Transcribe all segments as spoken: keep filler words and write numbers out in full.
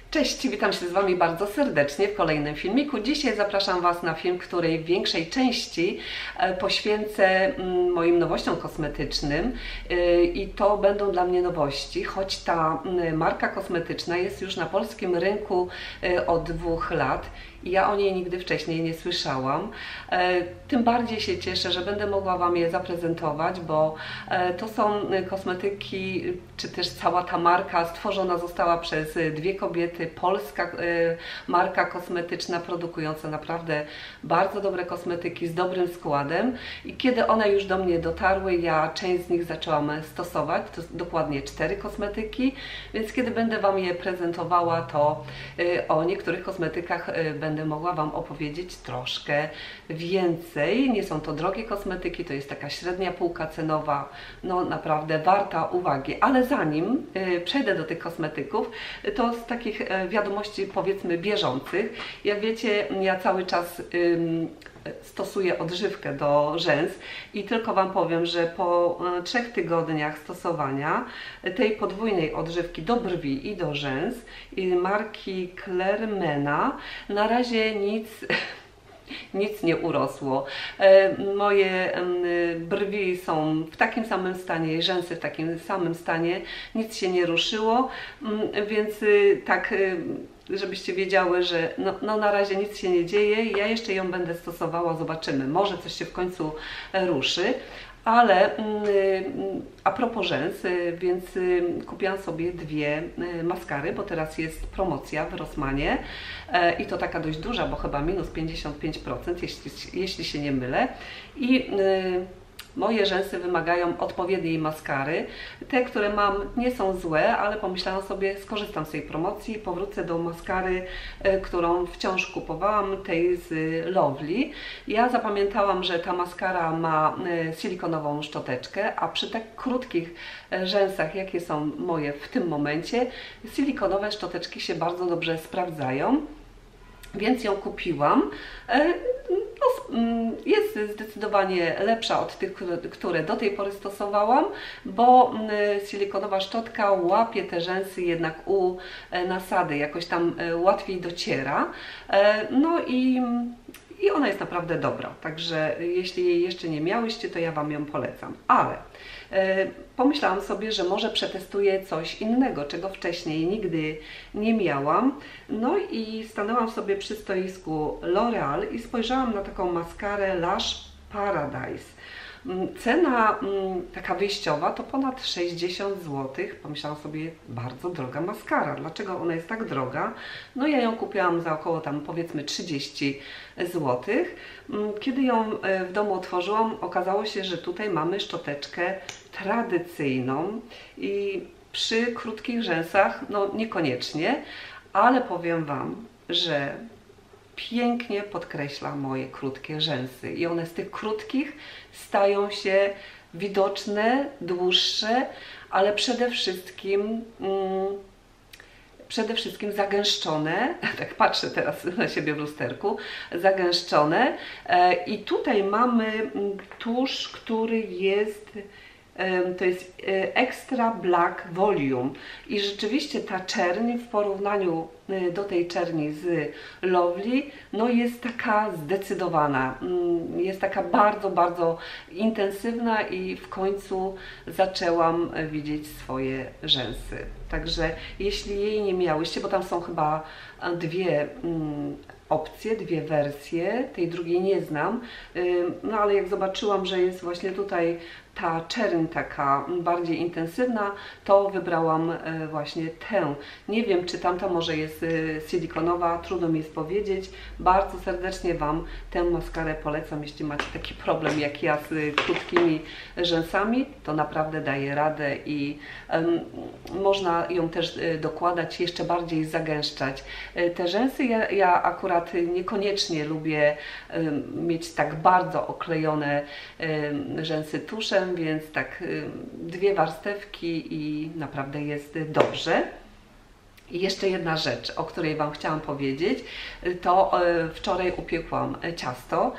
Cześć, witam się z Wami bardzo serdecznie w kolejnym filmiku. Dzisiaj zapraszam Was na film, której w większej części poświęcę moim nowościom kosmetycznym i to będą dla mnie nowości, choć ta marka kosmetyczna jest już na polskim rynku od dwóch lat. Ja o niej nigdy wcześniej nie słyszałam. Tym bardziej się cieszę, że będę mogła Wam je zaprezentować, bo to są kosmetyki, czy też cała ta marka stworzona została przez dwie kobiety, polska marka kosmetyczna produkująca naprawdę bardzo dobre kosmetyki z dobrym składem. I kiedy one już do mnie dotarły, ja część z nich zaczęłam stosować, to dokładnie cztery kosmetyki, więc kiedy będę Wam je prezentowała, to o niektórych kosmetykach będę Będę mogła Wam opowiedzieć troszkę więcej. Nie są to drogie kosmetyki, to jest taka średnia półka cenowa, no naprawdę warta uwagi. Ale zanim y, przejdę do tych kosmetyków, to z takich y, wiadomości powiedzmy bieżących. Jak wiecie, ja cały czas y, stosuję odżywkę do rzęs i tylko Wam powiem, że po trzech tygodniach stosowania tej podwójnej odżywki do brwi i do rzęs i marki Clairemena na razie nic nic nie urosło. Moje brwi są w takim samym stanie, rzęsy w takim samym stanie, nic się nie ruszyło, więc tak, żebyście wiedziały, że no, no na razie nic się nie dzieje. Ja jeszcze ją będę stosowała, zobaczymy, może coś się w końcu ruszy. Ale a propos rzęs, więc kupiłam sobie dwie maskary, bo teraz jest promocja w Rossmanie i to taka dość duża, bo chyba minus pięćdziesiąt pięć procent, jeśli, jeśli się nie mylę. I moje rzęsy wymagają odpowiedniej maskary. Te, które mam, nie są złe, ale pomyślałam sobie, skorzystam z tej promocji i powrócę do maskary, którą wciąż kupowałam, tej z Lovely. Ja zapamiętałam, że ta maskara ma silikonową szczoteczkę, a przy tak krótkich rzęsach, jakie są moje w tym momencie, silikonowe szczoteczki się bardzo dobrze sprawdzają. Więc ją kupiłam. Jest zdecydowanie lepsza od tych, które do tej pory stosowałam, bo silikonowa szczotka łapie te rzęsy jednak u nasady, jakoś tam łatwiej dociera. No i I ona jest naprawdę dobra, także jeśli jej jeszcze nie miałyście, to ja Wam ją polecam. Ale e, pomyślałam sobie, że może przetestuję coś innego, czego wcześniej nigdy nie miałam. No i stanęłam sobie przy stoisku L'Oreal i spojrzałam na taką maskarę Lash Paradise. Cena taka wyjściowa to ponad sześćdziesiąt złotych. Pomyślałam sobie, bardzo droga maskara. Dlaczego ona jest tak droga? No ja ją kupiłam za około tam powiedzmy trzydzieści złotych. Kiedy ją w domu otworzyłam, okazało się, że tutaj mamy szczoteczkę tradycyjną i przy krótkich rzęsach no niekoniecznie, ale powiem Wam, że pięknie podkreśla moje krótkie rzęsy i one z tych krótkich stają się widoczne, dłuższe, ale przede wszystkim mm, przede wszystkim zagęszczone, tak patrzę teraz na siebie w lusterku, zagęszczone i tutaj mamy tusz, który jest to jest Extra Black Volume i rzeczywiście ta czerń w porównaniu do tej czerni z Lovely no jest taka zdecydowana, jest taka bardzo, bardzo intensywna i w końcu zaczęłam widzieć swoje rzęsy. Także jeśli jej nie miałyście, bo tam są chyba dwie opcje, dwie wersje, tej drugiej nie znam, no ale jak zobaczyłam, że jest właśnie tutaj ta czerń taka bardziej intensywna, to wybrałam właśnie tę. Nie wiem, czy tamta może jest silikonowa, trudno mi jest powiedzieć. Bardzo serdecznie Wam tę maskarę polecam, jeśli macie taki problem jak ja z krótkimi rzęsami, to naprawdę daje radę i um, można ją też dokładać, jeszcze bardziej zagęszczać. Te rzęsy ja, ja akurat niekoniecznie lubię um, mieć tak bardzo oklejone um, rzęsy tuszem, więc tak dwie warstewki i naprawdę jest dobrze. I jeszcze jedna rzecz, o której Wam chciałam powiedzieć, to wczoraj upiekłam ciasto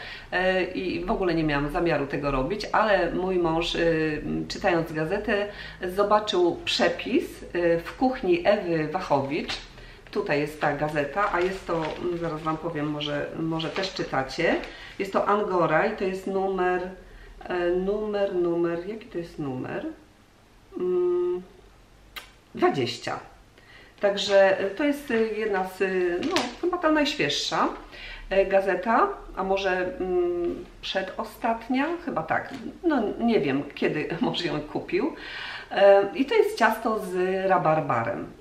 i w ogóle nie miałam zamiaru tego robić, ale mój mąż, czytając gazetę, zobaczył przepis w kuchni Ewy Wachowicz Tutaj jest ta gazeta, a jest to, zaraz Wam powiem, może, może też czytacie. Jest to Angora i to jest numer, numer, numer, jaki to jest numer? dwadzieścia. Także to jest jedna z, no chyba ta najświeższa gazeta, a może przedostatnia, chyba tak, no nie wiem kiedy może ją kupił. I to jest ciasto z rabarbarem.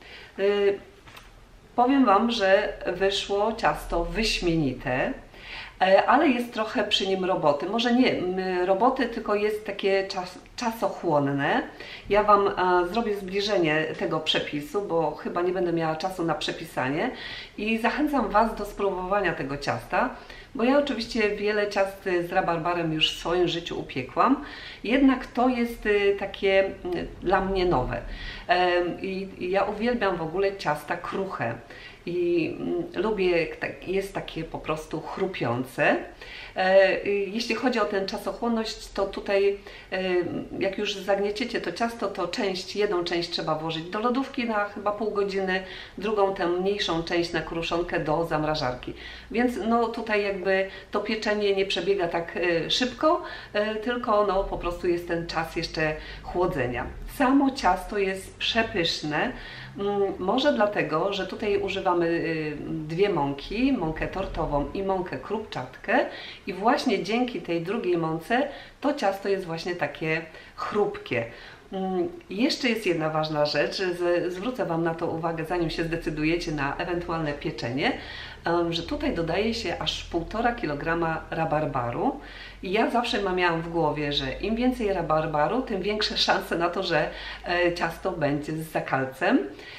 Powiem Wam, że wyszło ciasto wyśmienite, ale jest trochę przy nim roboty. Może nie roboty, tylko jest takie czas, czasochłonne. Ja Wam zrobię zbliżenie tego przepisu, bo chyba nie będę miała czasu na przepisanie i zachęcam Was do spróbowania tego ciasta, bo ja oczywiście wiele ciast z rabarbarem już w swoim życiu upiekłam, jednak to jest takie dla mnie nowe. I ja uwielbiam w ogóle ciasta kruche. I lubię, jest takie po prostu chrupiące. Jeśli chodzi o tę czasochłonność, to tutaj jak już zagnieciecie to ciasto, to część, jedną część trzeba włożyć do lodówki na chyba pół godziny, drugą tę mniejszą część na kruszonkę do zamrażarki. Więc no tutaj jakby to pieczenie nie przebiega tak szybko, tylko no po prostu jest ten czas jeszcze chłodzenia. Samo ciasto jest przepyszne. Może dlatego, że tutaj używamy dwie mąki, mąkę tortową i mąkę krupczatkę i właśnie dzięki tej drugiej mące to ciasto jest właśnie takie chrupkie. Jeszcze jest jedna ważna rzecz, zwrócę Wam na to uwagę, zanim się zdecydujecie na ewentualne pieczenie, że tutaj dodaje się aż półtora kilograma rabarbaru. I ja zawsze miałam w głowie, że im więcej rabarbaru, tym większe szanse na to, że ciasto będzie z zakalcem.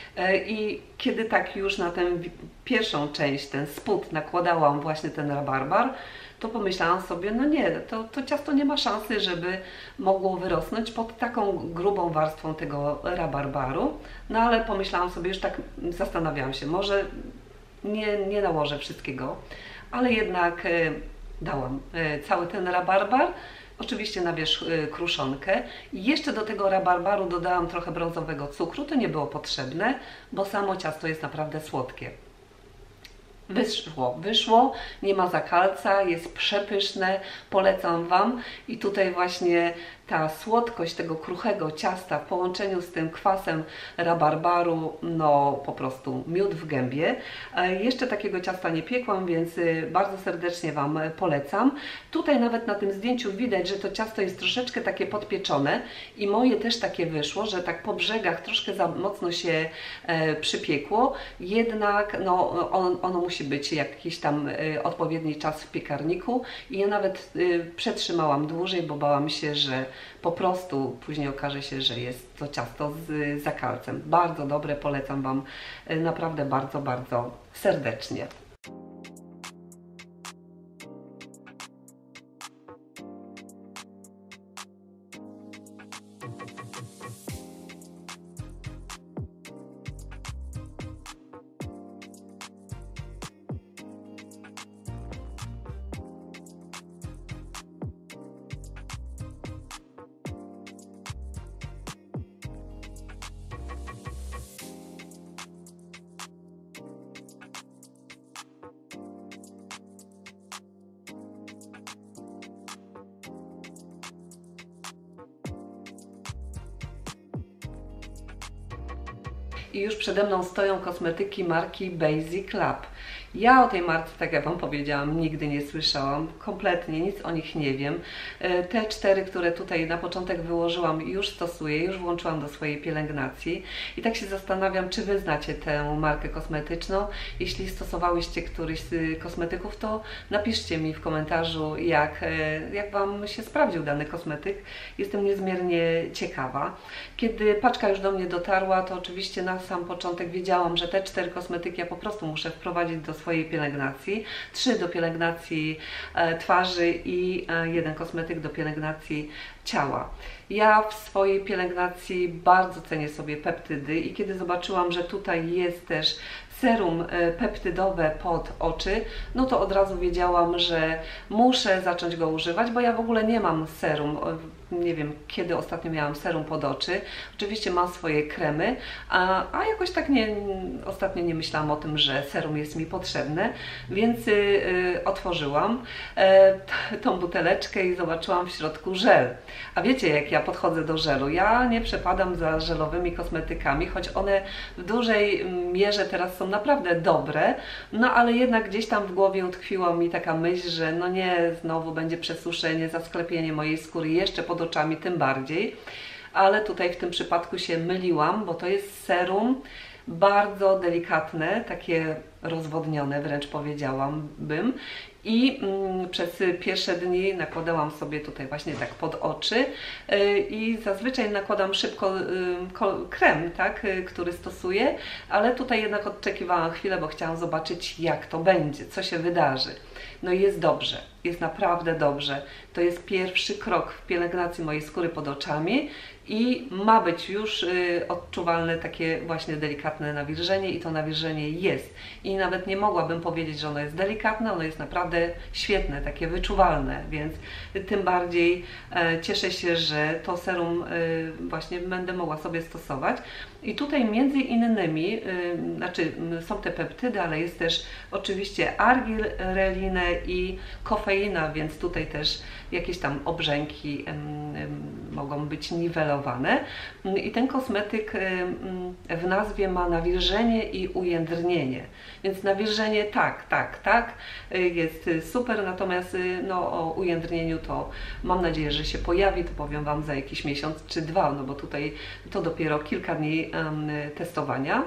I kiedy tak już na tę pierwszą część, ten spód nakładałam właśnie ten rabarbar, to pomyślałam sobie, no nie, to, to ciasto nie ma szansy, żeby mogło wyrosnąć pod taką grubą warstwą tego rabarbaru. No ale pomyślałam sobie, już tak zastanawiałam się, może nie, nie nałożę wszystkiego, ale jednak dałam cały ten rabarbar, oczywiście na wierzch kruszonkę i jeszcze do tego rabarbaru dodałam trochę brązowego cukru, to nie było potrzebne, bo samo ciasto jest naprawdę słodkie. Wyszło, wyszło, nie ma zakalca, jest przepyszne, polecam Wam i tutaj właśnie ta słodkość tego kruchego ciasta w połączeniu z tym kwasem rabarbaru, no po prostu miód w gębie. Jeszcze takiego ciasta nie piekłam, więc bardzo serdecznie Wam polecam. Tutaj nawet na tym zdjęciu widać, że to ciasto jest troszeczkę takie podpieczone i moje też takie wyszło, że tak po brzegach troszkę za mocno się e, przypiekło, jednak no, on, ono musi być jakiś tam e, odpowiedni czas w piekarniku i ja nawet e, przetrzymałam dłużej, bo bałam się, że po prostu później okaże się, że jest to ciasto z zakalcem. Bardzo dobre, polecam Wam naprawdę bardzo, bardzo serdecznie. I już przede mną stoją kosmetyki marki Basic Lab. Ja o tej marce, tak jak Wam powiedziałam, nigdy nie słyszałam, kompletnie nic o nich nie wiem. Te cztery, które tutaj na początek wyłożyłam, już stosuję, już włączyłam do swojej pielęgnacji i tak się zastanawiam, czy Wy znacie tę markę kosmetyczną. Jeśli stosowałyście któryś z kosmetyków, to napiszcie mi w komentarzu, jak, jak Wam się sprawdził dany kosmetyk. Jestem niezmiernie ciekawa. Kiedy paczka już do mnie dotarła, to oczywiście na sam początek wiedziałam, że te cztery kosmetyki ja po prostu muszę wprowadzić do swojej pielęgnacji, trzy do pielęgnacji e, twarzy i e, jeden kosmetyk do pielęgnacji ciała. Ja w swojej pielęgnacji bardzo cenię sobie peptydy i kiedy zobaczyłam, że tutaj jest też serum peptydowe pod oczy, no to od razu wiedziałam, że muszę zacząć go używać, bo ja w ogóle nie mam serum. nie wiem, kiedy ostatnio miałam serum pod oczy. Oczywiście mam swoje kremy, a, a jakoś tak nie, ostatnio nie myślałam o tym, że serum jest mi potrzebne, więc y, y, otworzyłam y, tą buteleczkę i zobaczyłam w środku żel. A wiecie, jak ja podchodzę do żelu? Ja nie przepadam za żelowymi kosmetykami, choć one w dużej mierze teraz są naprawdę dobre, no ale jednak gdzieś tam w głowie utkwiła mi taka myśl, że no nie, znowu będzie przesuszenie, zasklepienie mojej skóry, jeszcze pod oczami tym bardziej, ale tutaj w tym przypadku się myliłam, bo to jest serum bardzo delikatne, takie rozwodnione wręcz powiedziałabym i mm, przez pierwsze dni nakładałam sobie tutaj właśnie tak pod oczy yy, i zazwyczaj nakładam szybko yy, krem, tak, yy, który stosuję, ale tutaj jednak odczekiwałam chwilę, bo chciałam zobaczyć, jak to będzie, co się wydarzy. No i jest dobrze, jest naprawdę dobrze. To jest pierwszy krok w pielęgnacji mojej skóry pod oczami i ma być już y, odczuwalne takie właśnie delikatne nawilżenie i to nawilżenie jest. I nawet nie mogłabym powiedzieć, że ono jest delikatne, ono jest naprawdę świetne, takie wyczuwalne, więc tym bardziej e, cieszę się, że to serum y, właśnie będę mogła sobie stosować. I tutaj między innymi, y, znaczy są te peptydy, ale jest też oczywiście argirelinę i kofeina, więc tutaj też jakieś tam obrzęki ym, ym, mogą być niwelowane. I ten kosmetyk ym, w nazwie ma nawilżenie i ujędrnienie. Więc nawilżenie tak, tak, tak, jest super, natomiast no, o ujędrnieniu to mam nadzieję, że się pojawi, to powiem Wam za jakiś miesiąc czy dwa, no bo tutaj to dopiero kilka dni ym, testowania.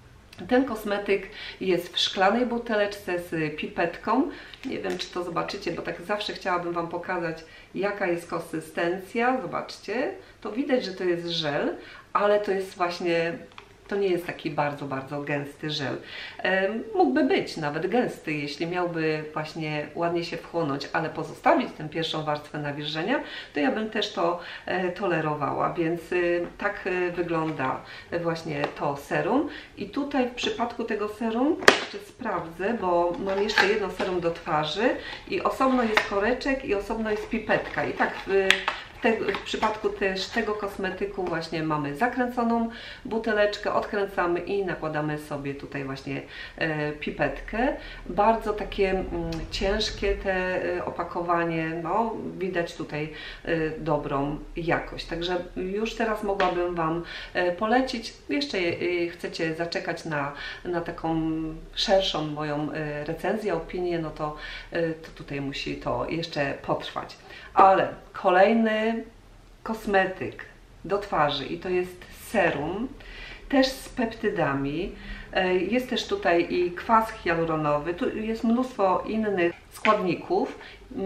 Ten kosmetyk jest w szklanej buteleczce z pipetką. Nie wiem, czy to zobaczycie, bo tak zawsze chciałabym Wam pokazać, jaka jest konsystencja. Zobaczcie, to widać, że to jest żel, ale to jest właśnie, to nie jest taki bardzo, bardzo gęsty żel. E, mógłby być nawet gęsty, jeśli miałby właśnie ładnie się wchłonąć, ale pozostawić tę pierwszą warstwę nawilżenia, to ja bym też to e, tolerowała, więc e, tak e, wygląda właśnie to serum. I tutaj w przypadku tego serum jeszcze sprawdzę, bo mam jeszcze jedno serum do twarzy i osobno jest koreczek i osobno jest pipetka. I tak w, Te, w przypadku też tego kosmetyku właśnie mamy zakręconą buteleczkę, odkręcamy i nakładamy sobie tutaj właśnie e, pipetkę. Bardzo takie m, ciężkie te e, opakowanie, no widać tutaj e, dobrą jakość. Także już teraz mogłabym Wam e, polecić, jeszcze e, chcecie zaczekać na, na taką szerszą moją e, recenzję, opinię, no to, e, to tutaj musi to jeszcze potrwać. Ale kolejny kosmetyk do twarzy i to jest serum, też z peptydami. Jest też tutaj i kwas hialuronowy, tu jest mnóstwo innych składników,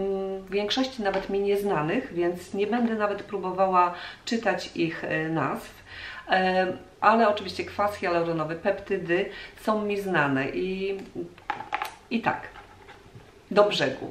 w większości nawet mi nieznanych, więc nie będę nawet próbowała czytać ich nazw. Ale oczywiście kwas hialuronowy, peptydy są mi znane i, i tak, do brzegu.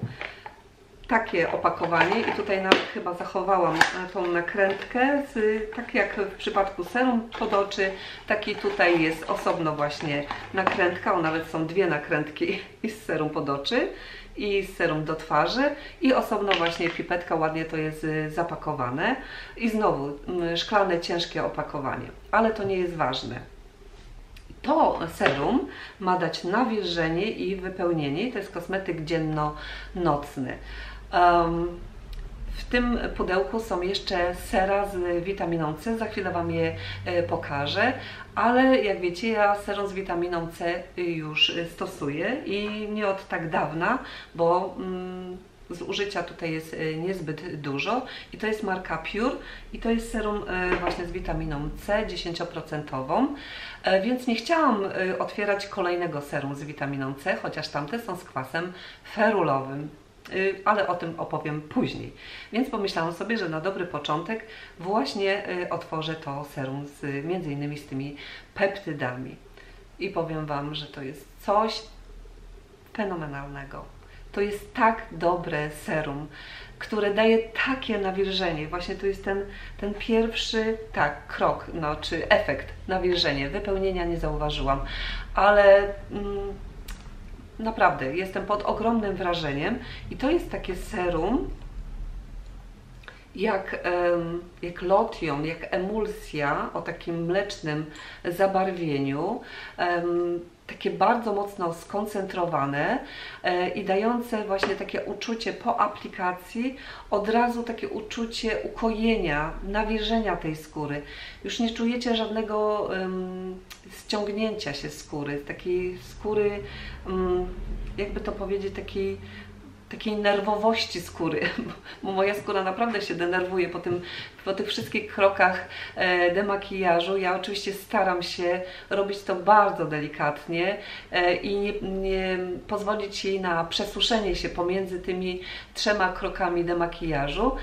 Takie opakowanie i tutaj nawet chyba zachowałam tą nakrętkę, z, tak jak w przypadku serum pod oczy, taki tutaj jest osobno właśnie nakrętka, o nawet są dwie nakrętki i z serum pod oczy i z serum do twarzy i osobno właśnie pipetka, ładnie to jest zapakowane i znowu szklane, ciężkie opakowanie, ale to nie jest ważne. To serum ma dać nawilżenie i wypełnienie, to jest kosmetyk dzienno-nocny. Um, w tym pudełku są jeszcze sera z witaminą C, za chwilę Wam je e, pokażę, ale jak wiecie, ja serum z witaminą C już stosuję i nie od tak dawna, bo mm, zużycia tutaj jest niezbyt dużo i to jest marka Pure i to jest serum właśnie z witaminą C dziesięć procent, więc nie chciałam otwierać kolejnego serum z witaminą C, chociaż tamte są z kwasem ferulowym, ale o tym opowiem później. Więc pomyślałam sobie, że na dobry początek właśnie otworzę to serum z, między innymi z tymi peptydami i powiem Wam, że to jest coś fenomenalnego. To jest tak dobre serum, które daje takie nawilżenie. Właśnie to jest ten, ten pierwszy, tak, krok, no, czy efekt nawilżenie. Wypełnienia nie zauważyłam, ale mm, naprawdę jestem pod ogromnym wrażeniem i to jest takie serum, jak, jak lotion, jak emulsja o takim mlecznym zabarwieniu, takie bardzo mocno skoncentrowane i dające właśnie takie uczucie po aplikacji, od razu takie uczucie ukojenia, nawilżenia tej skóry. Już nie czujecie żadnego um, ściągnięcia się skóry, takiej skóry, um, jakby to powiedzieć, takiej takiej nerwowości skóry, bo moja skóra naprawdę się denerwuje po, tym, po tych wszystkich krokach demakijażu. Ja oczywiście staram się robić to bardzo delikatnie i nie, nie pozwolić jej na przesuszenie się pomiędzy tymi trzema krokami demakijażu.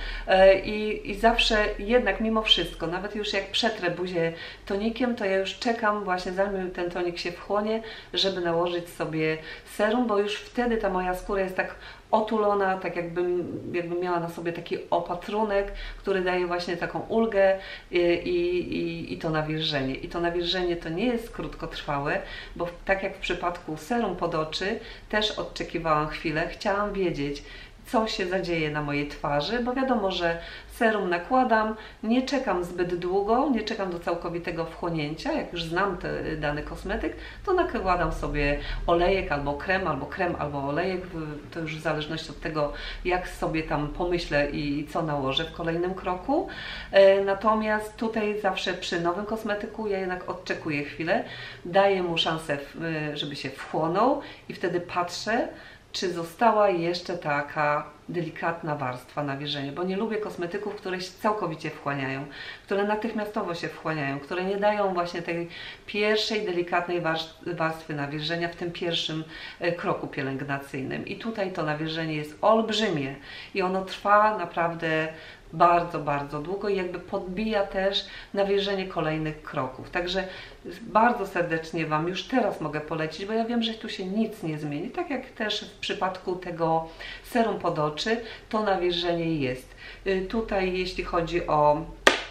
I, i zawsze jednak mimo wszystko, nawet już jak przetrę buzię tonikiem, to ja już czekam właśnie, zanim ten tonik się wchłonie, żeby nałożyć sobie serum, bo już wtedy ta moja skóra jest tak otulona, tak jakbym, jakbym miała na sobie taki opatrunek, który daje właśnie taką ulgę i, i, i to nawilżenie. I to nawilżenie to nie jest krótkotrwałe, bo tak jak w przypadku serum pod oczy, też odczekiwałam chwilę, chciałam wiedzieć, co się zadzieje na mojej twarzy, bo wiadomo, że serum nakładam, nie czekam zbyt długo, nie czekam do całkowitego wchłonięcia. Jak już znam ten dany kosmetyk, to nakładam sobie olejek albo krem, albo krem, albo olejek, to już w zależności od tego, jak sobie tam pomyślę i co nałożę w kolejnym kroku. Natomiast tutaj zawsze przy nowym kosmetyku ja jednak odczekuję chwilę, daję mu szansę, żeby się wchłonął i wtedy patrzę, czy została jeszcze taka delikatna warstwa nawilżenia, bo nie lubię kosmetyków, które się całkowicie wchłaniają, które natychmiastowo się wchłaniają, które nie dają właśnie tej pierwszej delikatnej warstwy nawilżenia w tym pierwszym kroku pielęgnacyjnym. I tutaj to nawilżenie jest olbrzymie i ono trwa naprawdę bardzo, bardzo długo i jakby podbija też nawilżenie kolejnych kroków. Także bardzo serdecznie Wam już teraz mogę polecić, bo ja wiem, że tu się nic nie zmieni. Tak jak też w przypadku tego serum pod oczy, to nawilżenie jest. Tutaj jeśli chodzi o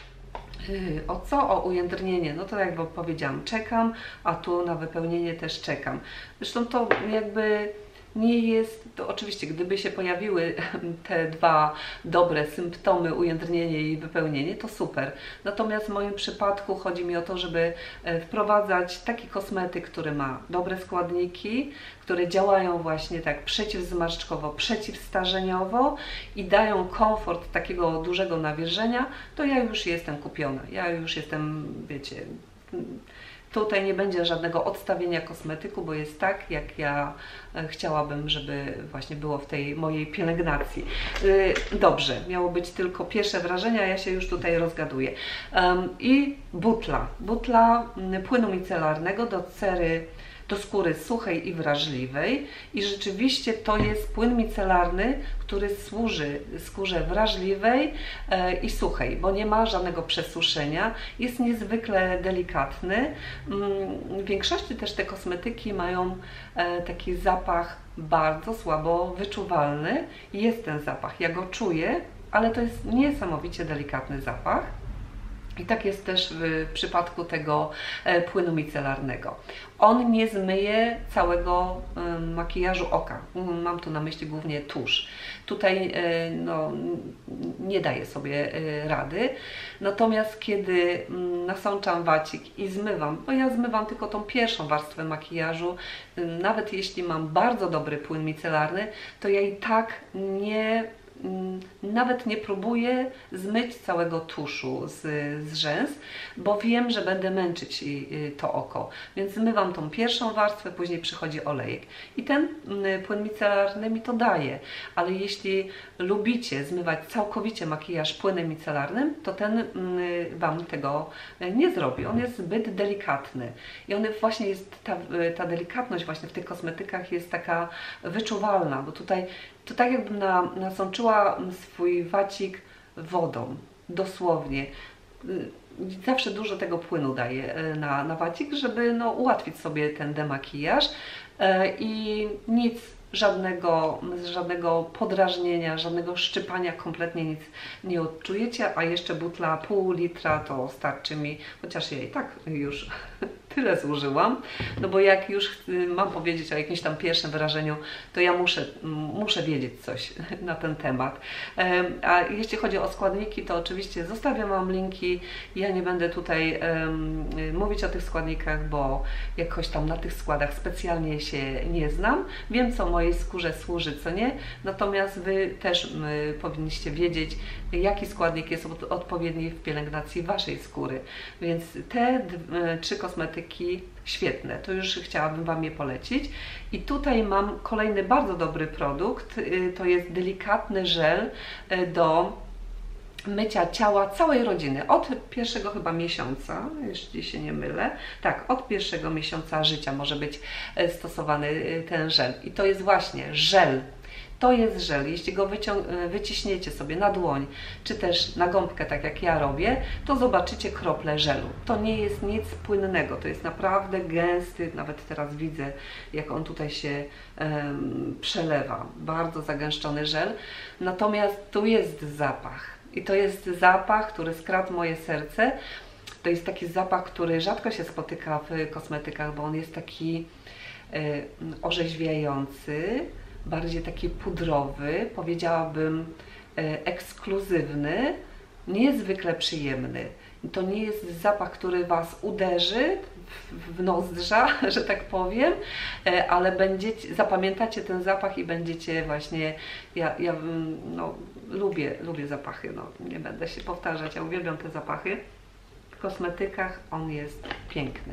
O co? O ujędrnienie. No to jak powiedziałam, czekam, a tu na wypełnienie też czekam. Zresztą to jakby nie jest, to oczywiście gdyby się pojawiły te dwa dobre symptomy, ujędrnienie i wypełnienie, to super. Natomiast w moim przypadku chodzi mi o to, żeby wprowadzać taki kosmetyk, który ma dobre składniki, które działają właśnie tak przeciwzmarszczkowo, przeciwstarzeniowo i dają komfort takiego dużego nawilżenia, to ja już jestem kupiona. Ja już jestem, wiecie, tutaj nie będzie żadnego odstawienia kosmetyku, bo jest tak, jak ja chciałabym, żeby właśnie było w tej mojej pielęgnacji. Dobrze, miało być tylko pierwsze wrażenia, ja się już tutaj rozgaduję. I butla. Butla płynu micelarnego do cery, do skóry suchej i wrażliwej i rzeczywiście to jest płyn micelarny, który służy skórze wrażliwej i suchej, bo nie ma żadnego przesuszenia, jest niezwykle delikatny. W większości też te kosmetyki mają taki zapach bardzo słabo wyczuwalny. Jest ten zapach, ja go czuję, ale to jest niesamowicie delikatny zapach. I tak jest też w przypadku tego płynu micelarnego. On nie zmyje całego makijażu oka. Mam tu na myśli głównie tusz. Tutaj no, nie daje sobie rady. Natomiast kiedy nasączam wacik i zmywam, bo ja zmywam tylko tą pierwszą warstwę makijażu, nawet jeśli mam bardzo dobry płyn micelarny, to ja i tak nie nawet nie próbuję zmyć całego tuszu z, z rzęs, bo wiem, że będę męczyć to oko. Więc zmywam tą pierwszą warstwę, później przychodzi olejek. I ten płyn micelarny mi to daje. Ale jeśli lubicie zmywać całkowicie makijaż płynem micelarnym, to ten Wam tego nie zrobi. On jest zbyt delikatny. I on właśnie jest, ta, ta delikatność właśnie w tych kosmetykach jest taka wyczuwalna, bo tutaj to tak jakbym na, nasączyła swój wacik wodą, dosłownie. Zawsze dużo tego płynu daję na, na wacik, żeby no, ułatwić sobie ten demakijaż i nic, żadnego, żadnego podrażnienia, żadnego szczypania, kompletnie nic nie odczujecie, a jeszcze butla pół litra to starczy mi, chociaż ja i tak już tyle zużyłam, no bo jak już mam powiedzieć o jakimś tam pierwszym wyrażeniu, to ja muszę, muszę wiedzieć coś na ten temat. A jeśli chodzi o składniki, to oczywiście zostawiam Wam linki. Ja nie będę tutaj um, mówić o tych składnikach, bo jakoś tam na tych składach specjalnie się nie znam. Wiem, co mojej skórze służy, co nie. Natomiast Wy też y, powinniście wiedzieć, jaki składnik jest od, odpowiedni w pielęgnacji Waszej skóry. Więc te y, trzy kosmetyki świetne, to już chciałabym Wam je polecić. I tutaj mam kolejny bardzo dobry produkt, y, to jest delikatny żel y, do mycia ciała całej rodziny, od pierwszego chyba miesiąca, jeśli się nie mylę, tak, od pierwszego miesiąca życia może być stosowany ten żel. I to jest właśnie żel. To jest żel. Jeśli go wyciśniecie sobie na dłoń, czy też na gąbkę, tak jak ja robię, to zobaczycie krople żelu. To nie jest nic płynnego, to jest naprawdę gęsty, nawet teraz widzę, jak on tutaj się um, przelewa. Bardzo zagęszczony żel. Natomiast tu jest zapach. I to jest zapach, który skradł moje serce. To jest taki zapach, który rzadko się spotyka w kosmetykach, bo on jest taki e, orzeźwiający, bardziej taki pudrowy, powiedziałabym e, ekskluzywny, niezwykle przyjemny. To nie jest zapach, który Was uderzy w nozdrza, że tak powiem, ale będziecie, zapamiętacie ten zapach i będziecie właśnie, ja, ja no, lubię, lubię zapachy, no, nie będę się powtarzać, ja uwielbiam te zapachy. W kosmetykach on jest piękny.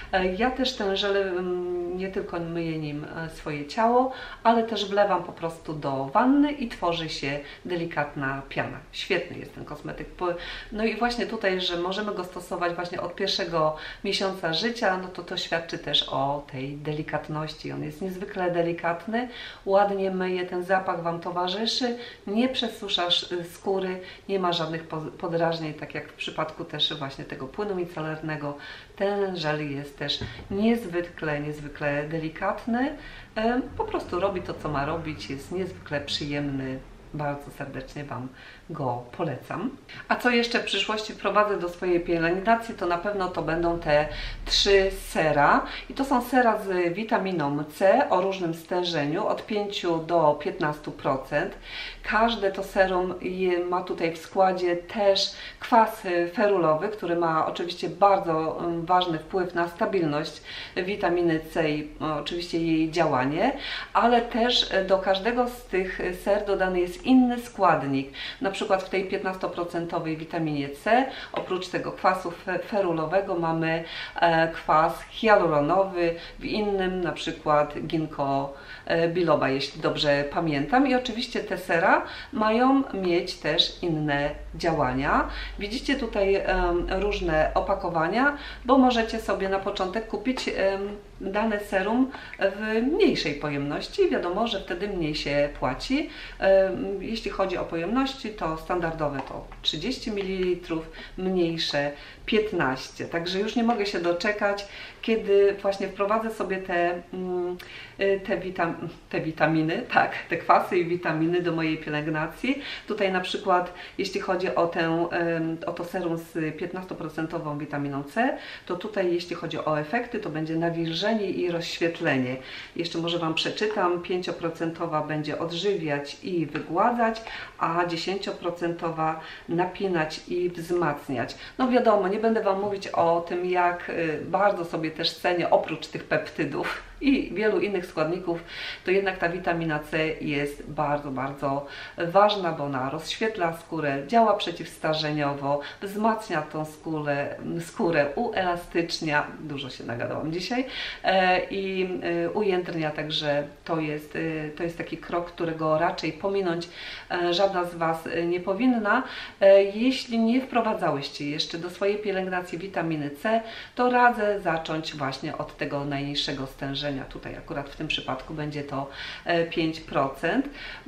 Ja też ten żel nie tylko myję nim swoje ciało, ale też wlewam po prostu do wanny i tworzy się delikatna piana. Świetny jest ten kosmetyk. No i właśnie tutaj, że możemy go stosować właśnie od pierwszego miesiąca życia, no to to świadczy też o tej delikatności. On jest niezwykle delikatny, ładnie myje, ten zapach Wam towarzyszy, nie przesusza skóry, nie ma żadnych podrażnień, tak jak w przypadku też właśnie tego płynu micelarnego. Ten żel jest też niezwykle, niezwykle delikatny. Po prostu robi to, co ma robić, jest niezwykle przyjemny. Bardzo serdecznie Wam go polecam. A co jeszcze w przyszłości wprowadzę do swojej pielęgnacji, to na pewno to będą te trzy sera. I to są sera z witaminą C o różnym stężeniu, od pięciu do piętnastu procent. Każde to serum ma tutaj w składzie też kwas ferulowy, który ma oczywiście bardzo ważny wpływ na stabilność witaminy C i oczywiście jej działanie, ale też do każdego z tych ser dodany jest inny składnik. Na przykład w tej piętnastoprocentowej witaminie C, oprócz tego kwasu ferulowego mamy kwas hialuronowy, w innym na przykład ginkgo biloba, jeśli dobrze pamiętam. I oczywiście te sera mają mieć też inne działania. Widzicie tutaj um, różne opakowania, bo możecie sobie na początek kupić um, dane serum w mniejszej pojemności. Wiadomo, że wtedy mniej się płaci. Um, jeśli chodzi o pojemności, to standardowe to trzydzieści mililitrów, mniejsze piętnaście. Także już nie mogę się doczekać, kiedy właśnie wprowadzę sobie te, te, witam, te witaminy, tak, te kwasy i witaminy do mojej pielęgnacji. Tutaj na przykład, jeśli chodzi o, tę, o to serum z piętnastoprocentową witaminą C, to tutaj jeśli chodzi o efekty, to będzie nawilżenie i rozświetlenie. Jeszcze może Wam przeczytam, pięcioprocentowa będzie odżywiać i wygładzać, a dziesięcioprocentowa napinać i wzmacniać. No wiadomo, nie będę Wam mówić o tym, jak bardzo sobie też cenię, oprócz tych peptydów i wielu innych składników, to jednak ta witamina C jest bardzo, bardzo ważna, bo ona rozświetla skórę, działa przeciwstarzeniowo, wzmacnia tą skórę, skórę uelastycznia, dużo się nagadałam dzisiaj, i ujędrnia, także to jest, to jest taki krok, którego raczej pominąć żadna z Was nie powinna. Jeśli nie wprowadzałyście jeszcze do swojej pielęgnacji witaminy C, to radzę zacząć właśnie od tego najniższego stężenia, stężenia. Tutaj akurat w tym przypadku będzie to pięć procent.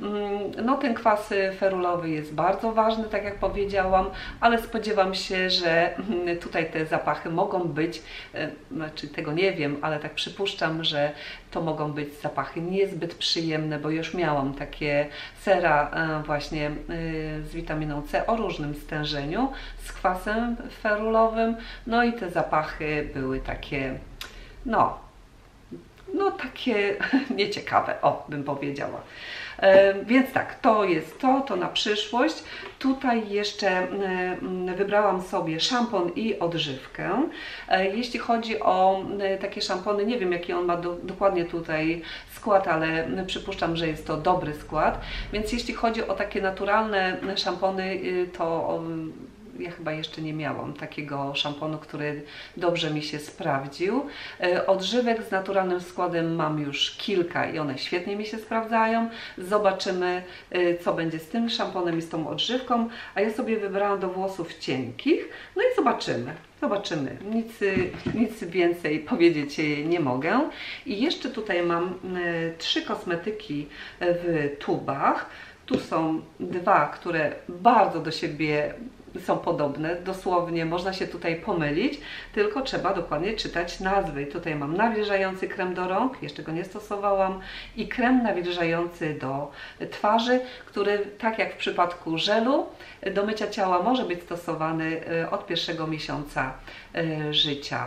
No ten kwas ferulowy jest bardzo ważny, tak jak powiedziałam, ale spodziewam się, że tutaj te zapachy mogą być, znaczy tego nie wiem, ale tak przypuszczam, że to mogą być zapachy niezbyt przyjemne, bo już miałam takie sera właśnie z witaminą C o różnym stężeniu, z kwasem ferulowym, no i te zapachy były takie, no, no takie nieciekawe, o, bym powiedziała. E, więc tak, to jest to, to na przyszłość. Tutaj jeszcze e, wybrałam sobie szampon i odżywkę. E, jeśli chodzi o e, takie szampony, nie wiem jaki on ma do, dokładnie tutaj skład, ale przypuszczam, że jest to dobry skład. Więc jeśli chodzi o takie naturalne szampony, to ja chyba jeszcze nie miałam takiego szamponu, który dobrze mi się sprawdził. Odżywek z naturalnym składem mam już kilka i one świetnie mi się sprawdzają. Zobaczymy, co będzie z tym szamponem i z tą odżywką. A ja sobie wybrałam do włosów cienkich. No i zobaczymy. Zobaczymy. Nic, nic więcej powiedzieć nie mogę. I jeszcze tutaj mam trzy kosmetyki w tubach. Tu są dwa, które bardzo do siebie są podobne, dosłownie można się tutaj pomylić, tylko trzeba dokładnie czytać nazwy. I tutaj mam nawilżający krem do rąk, jeszcze go nie stosowałam, i krem nawilżający do twarzy, który tak jak w przypadku żelu do mycia ciała może być stosowany od pierwszego miesiąca życia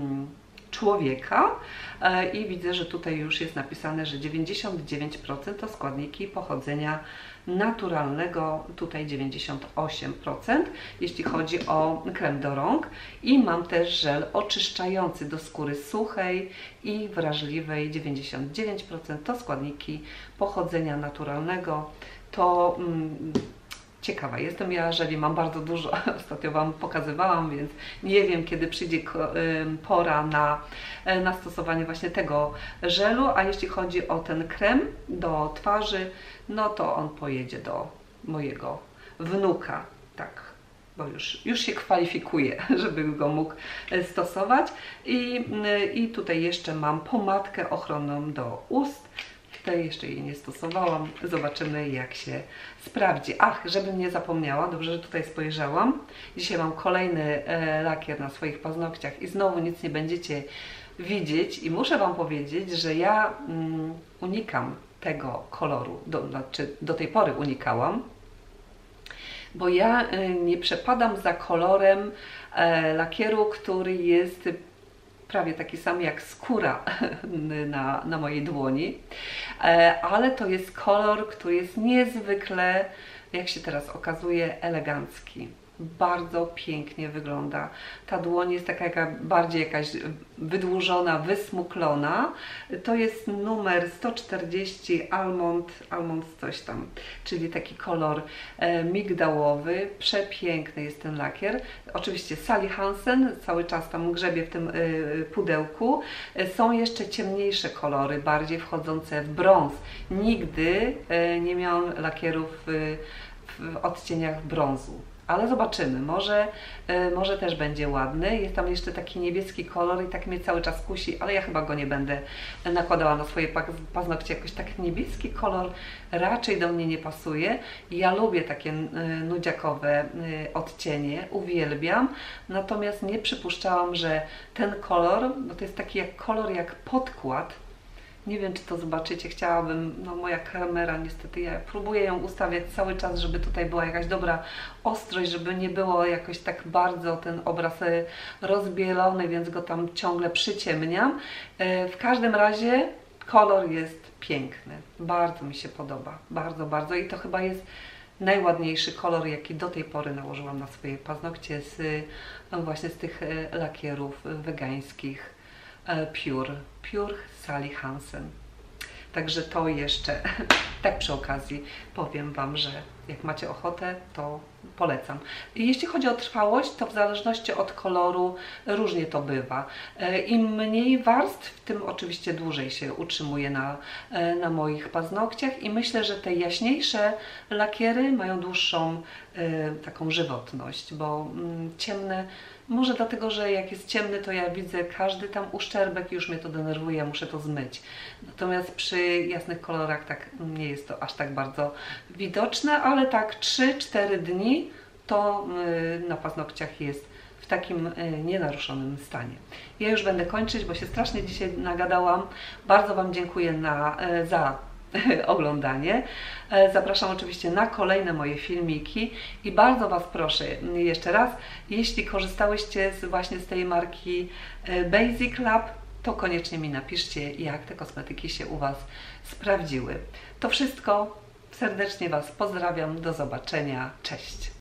człowieka. I widzę, że tutaj już jest napisane, że dziewięćdziesiąt dziewięć procent to składniki pochodzenia naturalnego, tutaj dziewięćdziesiąt osiem procent, jeśli chodzi o krem do rąk. I mam też żel oczyszczający do skóry suchej i wrażliwej, dziewięćdziesiąt dziewięć procent to składniki pochodzenia naturalnego. To mm, ciekawa jestem, ja żeli mam bardzo dużo, ostatnio Wam pokazywałam, więc nie wiem, kiedy przyjdzie pora na, na stosowanie właśnie tego żelu. A jeśli chodzi o ten krem do twarzy, no to on pojedzie do mojego wnuka, tak, bo już, już się kwalifikuje, żeby go mógł stosować. I, i tutaj jeszcze mam pomadkę ochronną do ust. Tutaj jeszcze jej nie stosowałam. Zobaczymy, jak się sprawdzi. Ach, żebym nie zapomniała, dobrze, że tutaj spojrzałam. Dzisiaj mam kolejny e, lakier na swoich paznokciach i znowu nic nie będziecie widzieć. I muszę Wam powiedzieć, że ja mm, unikam tego koloru, do, znaczy do tej pory unikałam, bo ja y, nie przepadam za kolorem e, lakieru, który jest prawie taki sam jak skóra na, na mojej dłoni, e, ale to jest kolor, który jest niezwykle, jak się teraz okazuje, elegancki. Bardzo pięknie wygląda. Ta dłoń jest taka jaka, bardziej jakaś wydłużona, wysmuklona. To jest numer sto czterdzieści Almond, Almond coś tam, czyli taki kolor e, migdałowy. Przepiękny jest ten lakier. Oczywiście Sally Hansen, cały czas tam grzebie w tym e, pudełku. E, są jeszcze ciemniejsze kolory, bardziej wchodzące w brąz. Nigdy e, nie miałam lakierów w, w odcieniach brązu. Ale zobaczymy, może, y, może też będzie ładny. Jest tam jeszcze taki niebieski kolor i tak mnie cały czas kusi, ale ja chyba go nie będę nakładała na swoje paznokcie. Jakoś tak niebieski kolor raczej do mnie nie pasuje. Ja lubię takie y, nudziakowe y, odcienie, uwielbiam. Natomiast nie przypuszczałam, że ten kolor, no to jest taki jak kolor jak podkład. Nie wiem, czy to zobaczycie, chciałabym, no moja kamera niestety, ja próbuję ją ustawiać cały czas, żeby tutaj była jakaś dobra ostrość, żeby nie było jakoś tak bardzo ten obraz rozbielony, więc go tam ciągle przyciemniam. W każdym razie kolor jest piękny, bardzo mi się podoba, bardzo, bardzo i to chyba jest najładniejszy kolor, jaki do tej pory nałożyłam na swoje paznokcie z, no właśnie z tych lakierów wegańskich. Pure, Pure Sally Hansen. Także to jeszcze, tak przy okazji powiem Wam, że jak macie ochotę, to polecam. Jeśli chodzi o trwałość, to w zależności od koloru różnie to bywa. Im mniej warstw, tym oczywiście dłużej się utrzymuje na, na moich paznokciach i myślę, że te jaśniejsze lakiery mają dłuższą taką żywotność, bo ciemne, może dlatego, że jak jest ciemny, to ja widzę każdy tam uszczerbek i już mnie to denerwuje, ja muszę to zmyć. Natomiast przy jasnych kolorach tak nie jest to aż tak bardzo widoczne, ale tak trzy cztery dni to na paznokciach jest w takim nienaruszonym stanie. Ja już będę kończyć, bo się strasznie dzisiaj nagadałam. Bardzo Wam dziękuję na, za oglądanie. Zapraszam oczywiście na kolejne moje filmiki i bardzo Was proszę jeszcze raz, jeśli korzystałyście z, właśnie z tej marki Basic Lab, to koniecznie mi napiszcie, jak te kosmetyki się u Was sprawdziły. To wszystko. Serdecznie Was pozdrawiam. Do zobaczenia. Cześć!